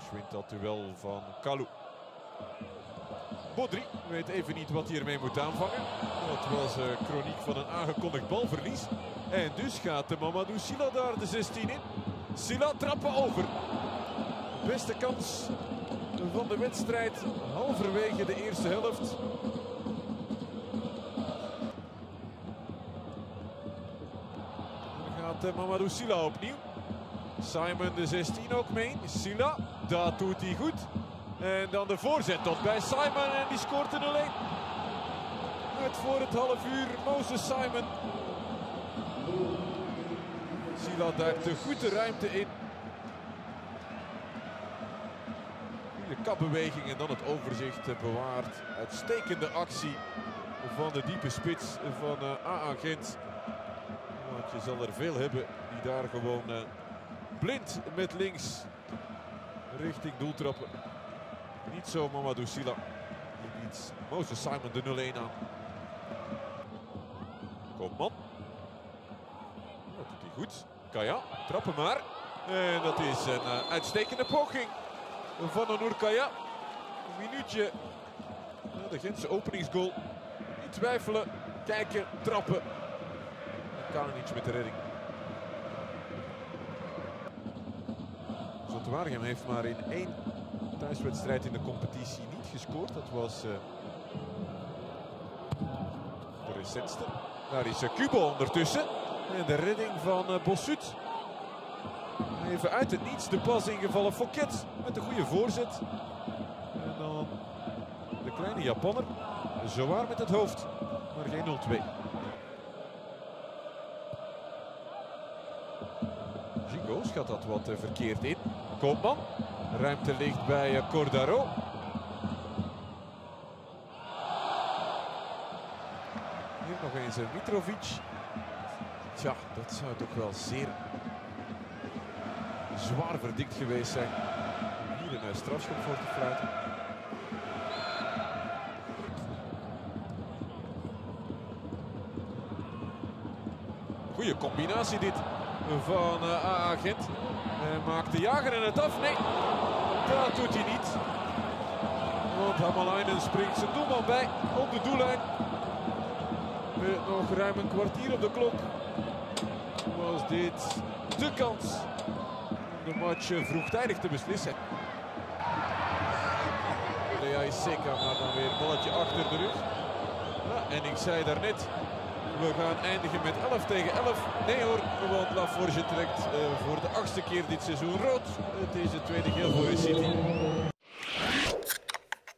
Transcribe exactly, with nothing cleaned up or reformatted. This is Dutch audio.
Bosch wint dat duel van Kalou. Bodri weet even niet wat hij ermee moet aanvangen. Dat was uh, chroniek van een aangekondigd balverlies. En dus gaat de Mamadou Sylla daar de zestien in. Sylla trappen over. Beste kans van de wedstrijd halverwege de eerste helft. Dan gaat uh, Mamadou Sylla opnieuw. Simon de zestien ook mee. Sylla, dat doet hij goed. En dan de voorzet tot bij Simon en die scoort de nul één. Net voor het half uur Moses Simon. Sylla duikt de goede ruimte in. Goede kapbeweging en dan het overzicht bewaard. Uitstekende actie van de diepe spits van uh, A A Gent. Want je zal er veel hebben die daar gewoon uh, blind met links richting doel trappen. Niet zo Mamadou Sylla. Die biedt Moses Simon de nul één aan. Koopman. Dat doet hij goed. Kaya, trappen maar. En dat is een uh, uitstekende poging van Onur Kaya. Een minuutje. Ja, de Gentse openingsgoal. Niet twijfelen, kijken, trappen. Kan er niets met de redding. Zoeterwoude heeft maar in één thuiswedstrijd in de competitie niet gescoord. Dat was uh, de recentste. Daar is uh, Kubo ondertussen. En de redding van uh, Bossut. Even uit het niets de pas ingevallen Fouquet met een goede voorzet. En dan de kleine Japanner. Zowaar met het hoofd. Maar geen nul twee. Gingo schat dat wat uh, verkeerd in. Koopman. Ruimte ligt bij uh, Cordaro. Hier nog eens uh, Mitrovic. Tja, dat zou toch wel zeer zwaar verdikt geweest zijn. Om hier een uh, strafschop voor te fluiten. Goeie combinatie dit van uh, A A Gent. Uh, maakt de jager en het af? Nee, dat doet hij niet. Want Hamalainen springt zijn doelman bij op de doellijn. Met nog ruim een kwartier op de klok was dit de kans om de match vroegtijdig te beslissen. Lea is zeker, maar dan weer een balletje achter de rug. Ja, en ik zei daarnet, we gaan eindigen met elf tegen elf. Nee hoor, want Laforge trekt uh, voor de achtste keer dit seizoen rood. Het is het tweede geel voor City.